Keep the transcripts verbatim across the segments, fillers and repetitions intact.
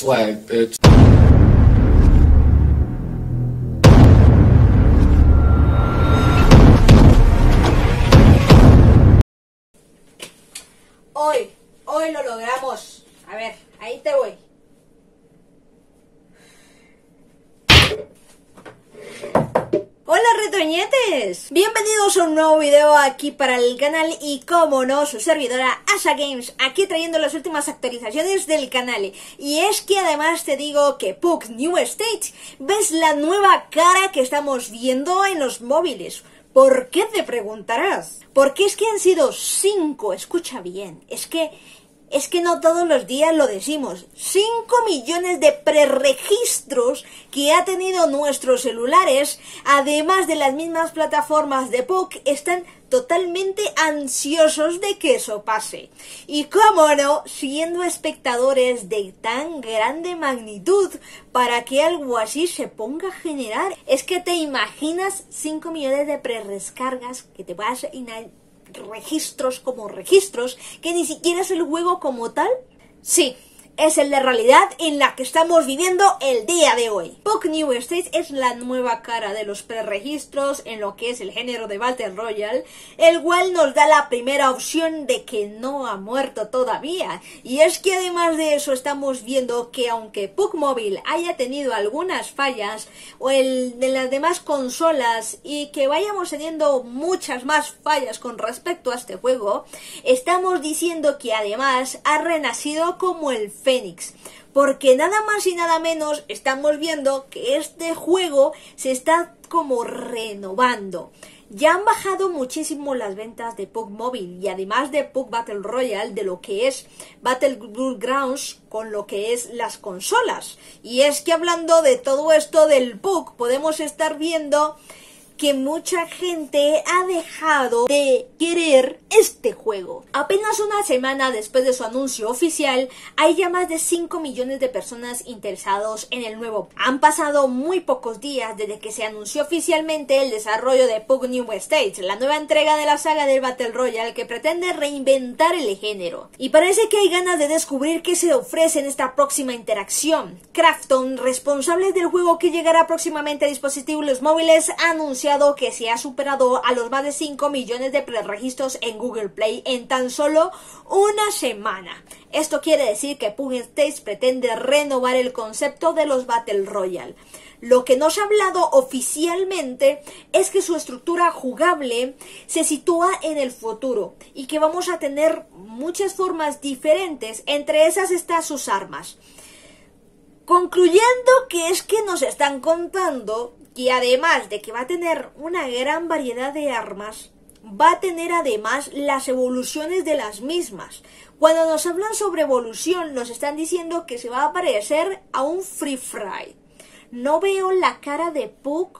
flag, bitch. Hoy, hoy lo logramos. A ver, ahí te voy. Hola retoñetes, bienvenidos a un nuevo video aquí para el canal y como no, su servidora Asa Games, aquí trayendo las últimas actualizaciones del canal. Y es que además te digo que Pug New State, ves la nueva cara que estamos viendo en los móviles. ¿Por qué te preguntarás? Porque es que han sido cinco, escucha bien, es que... Es que no todos los días lo decimos. cinco millones de preregistros que ha tenido nuestros celulares, además de las mismas plataformas de Pug, están totalmente ansiosos de que eso pase. Y cómo no, siendo espectadores de tan grande magnitud para que algo así se ponga a generar. Es que te imaginas cinco millones de prerrescargas que te vas a... registros como registros, que ni siquiera es el juego como tal. Sí, es el de realidad en la que estamos viviendo el día de hoy. Pug New State es la nueva cara de los preregistros en lo que es el género de Battle Royale, el cual nos da la primera opción de que no ha muerto todavía. Y es que además de eso estamos viendo que aunque Pug Mobile haya tenido algunas fallas, o el de las demás consolas, y que vayamos teniendo muchas más fallas con respecto a este juego, estamos diciendo que además ha renacido como el Fénix, porque nada más y nada menos estamos viendo que este juego se está como renovando. Ya han bajado muchísimo las ventas de Pug Mobile y además de Pug Battle Royale, de lo que es Battlegrounds con lo que es las consolas. Y es que hablando de todo esto del Pug, podemos estar viendo que mucha gente ha dejado de querer este juego. Apenas una semana después de su anuncio oficial, hay ya más de cinco millones de personas interesados en el nuevo. Han pasado muy pocos días desde que se anunció oficialmente el desarrollo de Pug New State, la nueva entrega de la saga del Battle Royale que pretende reinventar el género. Y parece que hay ganas de descubrir qué se ofrece en esta próxima interacción. Krafton, responsables del juego que llegará próximamente a dispositivos móviles, ha anunciado que se ha superado a los más de cinco millones de preregistros en Google Play en tan solo una semana. Esto quiere decir que Pug State pretende renovar el concepto de los Battle Royale. Lo que nos ha hablado oficialmente es que su estructura jugable se sitúa en el futuro y que vamos a tener muchas formas diferentes, entre esas están sus armas. Concluyendo que es que nos están contando que además de que va a tener una gran variedad de armas, va a tener además las evoluciones de las mismas. Cuando nos hablan sobre evolución, nos están diciendo que se va a parecer a un Free Fire. No veo la cara de Pug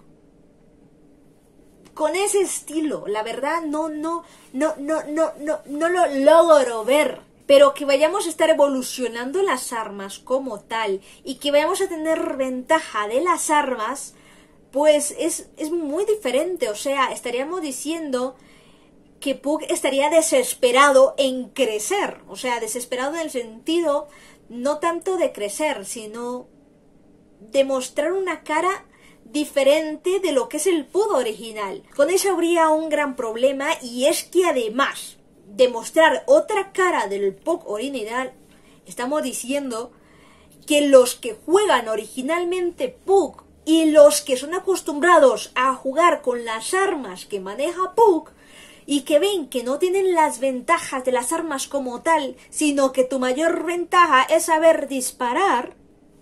con ese estilo, la verdad no, no, no, no, no, no, no lo logro ver. Pero que vayamos a estar evolucionando las armas como tal y que vayamos a tener ventaja de las armas, pues es, es muy diferente. O sea, estaríamos diciendo que Pug estaría desesperado en crecer. O sea, desesperado en el sentido no tanto de crecer, sino de mostrar una cara diferente de lo que es el Pug original. Con eso habría un gran problema, y es que además de mostrar otra cara del Pug original, estamos diciendo que los que juegan originalmente Pug y los que son acostumbrados a jugar con las armas que maneja Pug y que ven que no tienen las ventajas de las armas como tal, sino que tu mayor ventaja es saber disparar,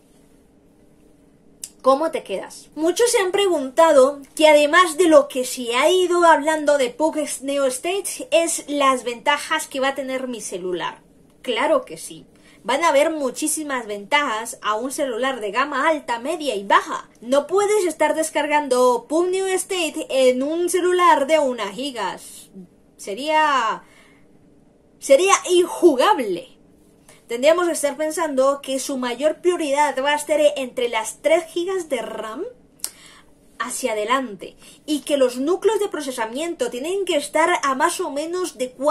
¿cómo te quedas? Muchos se han preguntado que además de lo que se ha ido hablando de Pug New State es las ventajas que va a tener mi celular. Claro que sí. Van a haber muchísimas ventajas a un celular de gama alta, media y baja. No puedes estar descargando Pug New State en un celular de una giga. Sería... sería injugable. Tendríamos que estar pensando que su mayor prioridad va a estar entre las tres gigas de RAM hacia adelante, y que los núcleos de procesamiento tienen que estar a más o menos de cuatro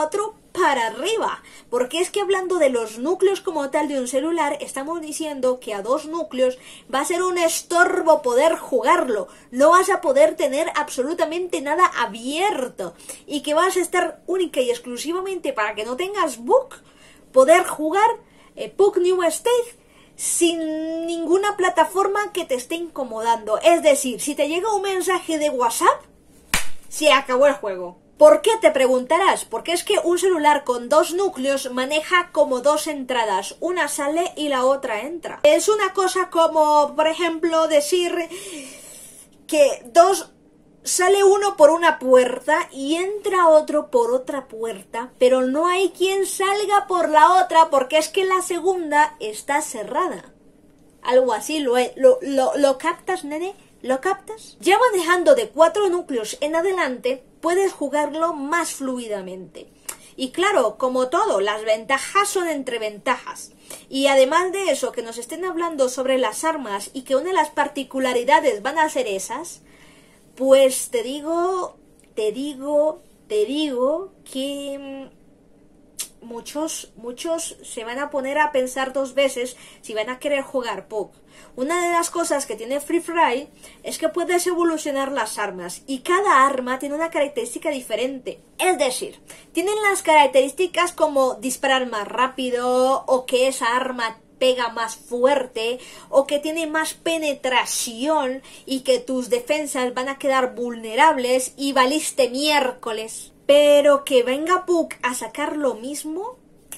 para arriba, porque es que hablando de los núcleos como tal de un celular, estamos diciendo que a dos núcleos va a ser un estorbo poder jugarlo, no vas a poder tener absolutamente nada abierto, y que vas a estar única y exclusivamente para que no tengas bug, poder jugar eh, Pug New State sin ninguna plataforma que te esté incomodando. Es decir, si te llega un mensaje de WhatsApp, se acabó el juego. ¿Por qué? Te preguntarás. Porque es que un celular con dos núcleos maneja como dos entradas. Una sale y la otra entra. Es una cosa como, por ejemplo, decir que dos... sale uno por una puerta y entra otro por otra puerta, pero no hay quien salga por la otra porque es que la segunda está cerrada. Algo así, ¿lo, lo, lo, lo captas, nene? ¿Lo captas? Ya manejando de cuatro núcleos en adelante, puedes jugarlo más fluidamente. Y claro, como todo, las ventajas son entre ventajas. Y además de eso, que nos estén hablando sobre las armas y que una de las particularidades van a ser esas, pues te digo, te digo, te digo que muchos, muchos se van a poner a pensar dos veces si van a querer jugar Pug. Una de las cosas que tiene Free Fire es que puedes evolucionar las armas y cada arma tiene una característica diferente. Es decir, tienen las características como disparar más rápido o que esa arma pega más fuerte o que tiene más penetración y que tus defensas van a quedar vulnerables y valiste miércoles. Pero que venga Pug a sacar lo mismo,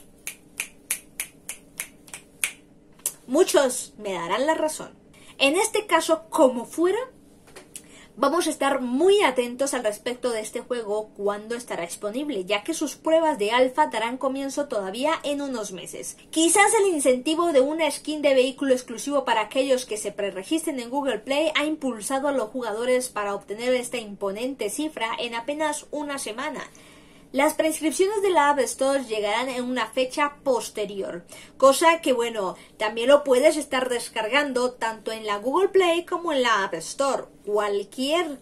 muchos me darán la razón. En este caso, como fuera, vamos a estar muy atentos al respecto de este juego cuando estará disponible, ya que sus pruebas de alfa darán comienzo todavía en unos meses. Quizás el incentivo de una skin de vehículo exclusivo para aquellos que se preregistren en Google Play ha impulsado a los jugadores para obtener esta imponente cifra en apenas una semana. Las prescripciones de la App Store llegarán en una fecha posterior, cosa que, bueno, también lo puedes estar descargando tanto en la Google Play como en la App Store. Cualquier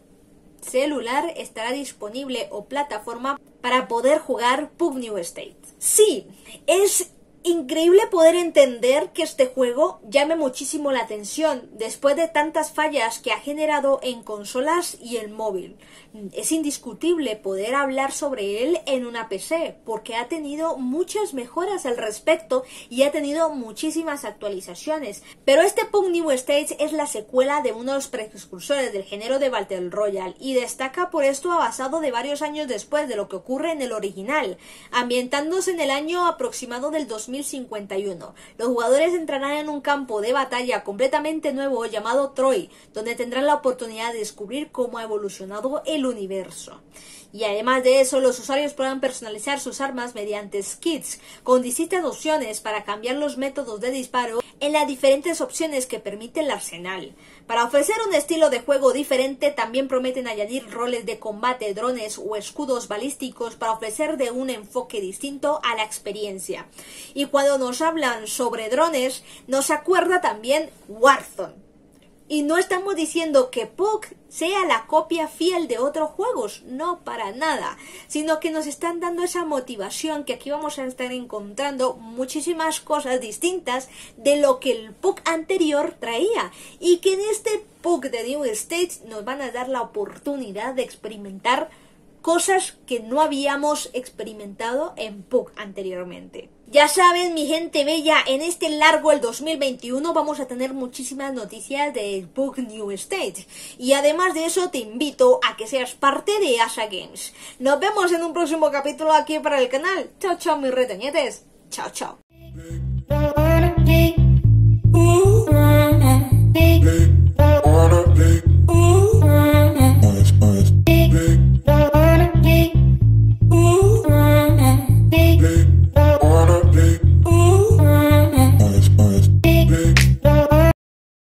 celular estará disponible o plataforma para poder jugar Pug New State. Sí, es increíble poder entender que este juego llame muchísimo la atención después de tantas fallas que ha generado en consolas y en móvil. Es indiscutible poder hablar sobre él en una P C porque ha tenido muchas mejoras al respecto y ha tenido muchísimas actualizaciones. Pero este Pug New State es la secuela de unos precursores del género de Battle Royale y destaca por esto basado de varios años después de lo que ocurre en el original, ambientándose en el año aproximado del dos mil cincuenta y uno. Los jugadores entrarán en un campo de batalla completamente nuevo llamado Troy, donde tendrán la oportunidad de descubrir cómo ha evolucionado el universo. Y además de eso, los usuarios podrán personalizar sus armas mediante skins, con distintas opciones para cambiar los métodos de disparo en las diferentes opciones que permite el arsenal. Para ofrecer un estilo de juego diferente, también prometen añadir roles de combate, drones o escudos balísticos para ofrecer de un enfoque distinto a la experiencia. Y cuando nos hablan sobre drones, nos acuerda también Warzone. Y no estamos diciendo que Pug sea la copia fiel de otros juegos, no para nada, sino que nos están dando esa motivación que aquí vamos a estar encontrando muchísimas cosas distintas de lo que el Pug anterior traía y que en este Pug de New State nos van a dar la oportunidad de experimentar cosas que no habíamos experimentado en Pug anteriormente. Ya saben, mi gente bella, en este largo el dos mil veintiuno vamos a tener muchísimas noticias del Pug New State. Y además de eso te invito a que seas parte de Asha Games. Nos vemos en un próximo capítulo aquí para el canal. Chao, chao, mis retoñetes. Chao, chao.